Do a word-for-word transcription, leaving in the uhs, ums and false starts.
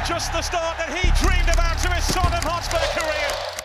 just the start that he dreamed about to his Tottenham Hotspur career.